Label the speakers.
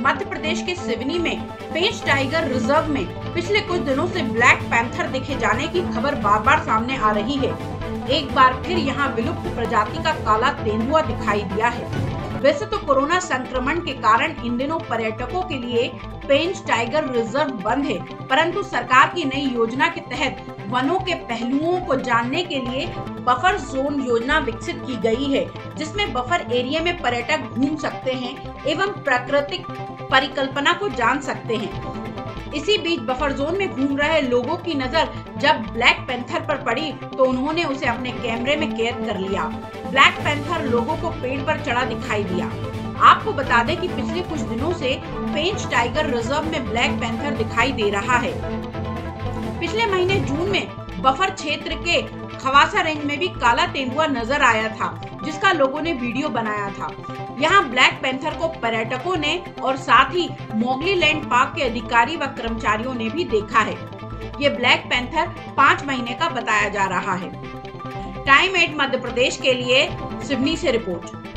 Speaker 1: मध्य प्रदेश के सिवनी में पेंच tiger reserve में पिछले कुछ दिनों से ब्लैक पैंथर देखे जाने की खबर बार बार सामने आ रही है। एक बार फिर यहां विलुप्त प्रजाति का काला तेंदुआ दिखाई दिया है। वैसे तो कोरोना संक्रमण के कारण इन दिनों पर्यटकों के लिए पेंच टाइगर रिजर्व बंद है, परंतु सरकार की नई योजना के तहत वनों के पहलुओं को जानने के लिए बफर जोन योजना विकसित की गई है, जिसमें बफर एरिया में पर्यटक घूम सकते हैं एवं प्राकृतिक परिकल्पना को जान सकते हैं। इसी बीच बफर जोन में घूम रहे लोगों की नजर जब ब्लैक पैंथर पर पड़ी तो उन्होंने उसे अपने कैमरे में कैद कर लिया। ब्लैक पैंथर लोगों को पेड़ पर चढ़ा दिखाई दिया। आपको बता दें कि पिछले कुछ दिनों से पेंच टाइगर रिजर्व में ब्लैक पैंथर दिखाई दे रहा है। पिछले महीने जून में बफर क्षेत्र के खवासा रेंज में भी काला तेंदुआ नजर आया था, जिसका लोगों ने वीडियो बनाया था। यहाँ ब्लैक पैंथर को पर्यटकों ने और साथ ही मोगली लैंड पार्क के अधिकारी व कर्मचारियों ने भी देखा है। ये ब्लैक पैंथर 5 महीने का बताया जा रहा है। टाइम 8 मध्य प्रदेश के लिए सिवनी से रिपोर्ट।